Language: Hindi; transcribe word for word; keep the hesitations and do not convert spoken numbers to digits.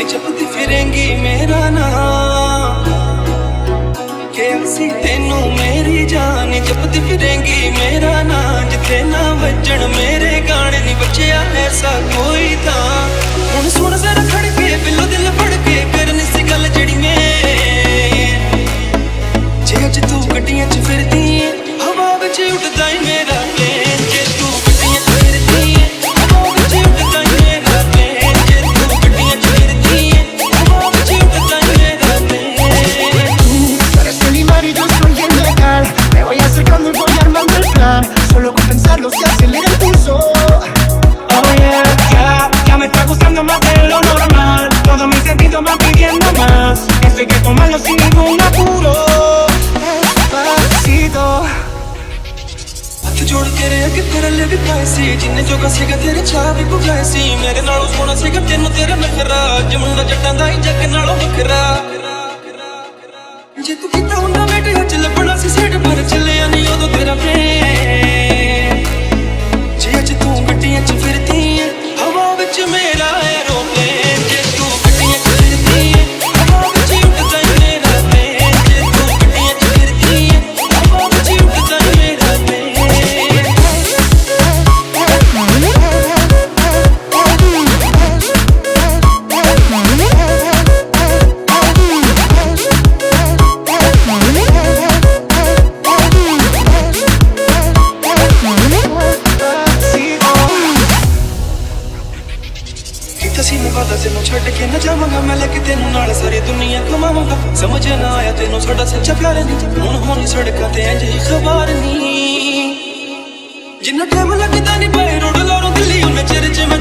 जपदी फिरेंगी मेरा नाम, कैसी तेनू मेरी जान जपदी फिरेंगी मेरा नाम। जिथे ना बजन मेरे गाने नी बचिया ऐसा कोई था। हुण सुन जरा खड़ के बिलो दिल फड़ के करनी सी गल जड़ी में, जे अज तू गड्डियां च फिरदी है हवा विच उड़दा ही मेरा प्लेन। जे तू गड्डियां च फिरदी है हवा विच उड़दा ही मेरा प्लेन। जे तू गड्डियां च फिरदी है हवा विच उड़दा ही मेरा plane. Tú eres el imán y yo soy el metal. Me voy acercando y voy armando el plan. Solo con pensarlo se acelera el pulso. Oh yeah, ya, ya me está gustando más de lo normal. Todos mis sentidos van pidiendo más. Esto hay que tomarlo sin ningún apuro. Despacito. हथ जोड़ के रे अगे तेरे लिए भी पाए सी, जिन्ने जोगा सीगा तेरे चाह भी पुगाए सी। मेरे नालों सोना सीगा तेनू तेरा नखरा, जमुंडा जट्टां दा ही जग नालों वखरा। जे तू किता हुंदा बेटे अज लभना सी सेठ पर चलिया नहीं उदों तेरा प्रेम। जे अज तू गड्डियां च फिरदी है हवा विच मेरा एरोप्लेन। जे तू गड्डियां च फिरदी है हवा विच उड़दा ही मेरा प्लेन। जे तू गड्डियां च फिरदी है हवा विच उड़दा ही मेरा प्लेन। तेनू छड़ के न जावांगा मैं, लेके तेनू नाल सारी दुनिया घुमावांगा। समझ ना आया तेनू साडा सच्चा प्यार नी, हुण होनी सड़कां ते इंज ही खबर नी। जिन्ना टाइम लगदा नी बाई रोड लारों दिल्ली उन्ने चिर च